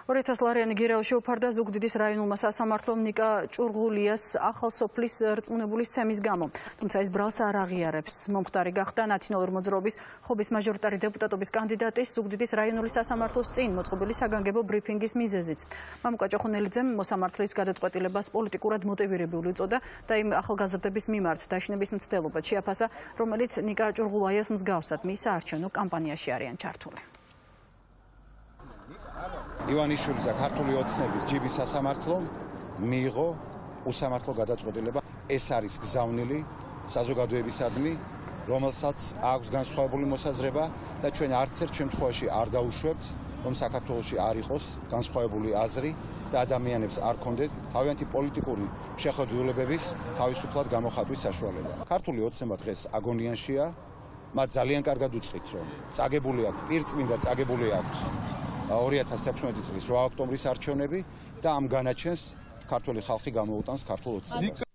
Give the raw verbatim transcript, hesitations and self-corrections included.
ორი ათას ლარიანი გირაო შეუფარდა ზუგდიდის რაიონულმა სასამართლომ ნიკა ჭურღულიას ახალ სოფლის რწმუნებულის ცემის გამო. თუმცა ეს ბრალს არ აღიარებს. მომხდარი გახდა ნაციონალური მოძრაობის ხობის მაჟორიტარი დეპუტატობის კანდიდატის ზუგდიდის რაიონული სასამართლოს წინ მოწყობილი საგანგებო ბრიფინგის მიზეზიც. მამუკა ჭოხუნელიძემ მოსამართლის გადაწყვეტილებას პოლიტიკურად მოტივირებული უწოდა და იმ ახალგაზრდების მიმართ დაშინების მცდელობა შეაფასა, რომელიც ნიკა ჭურღულაიას მსგავსად მის საარჩევნო კამპანიაში არიან ჩართული. ივანიშვილის ქართული ოცნების ჯიბის სასამართლომ მიიღო უსამართლო გადაწყვეტილება. ეს არის გზავნილი საზოგადოებისადმი, რომელსაც აქვს განსხვავებული მოსაზრება და ჩვენ არც ერთ შემთხვევაში არ დაუშვებთ, რომ საქართველოში არ იყოს განსხვავებული აზრი და ადამიანებს არ ქონდეთ თავიანთი პოლიტიკური შეხედულებების თავისუფლად გამოხატვის საშუალება. ქართული ოცნება დღეს აგონიანშია, მათ ძალიან კარგად უწყით, რომ წაგებული აქვს პირწმინდა წაგებული აქვს ორი ათას seksmedetri წლის რვა ოქტომბრის არჩევნები და ამ განაჩენს ქართული ხალხი გამოუტანს ქართულ ოცნებას.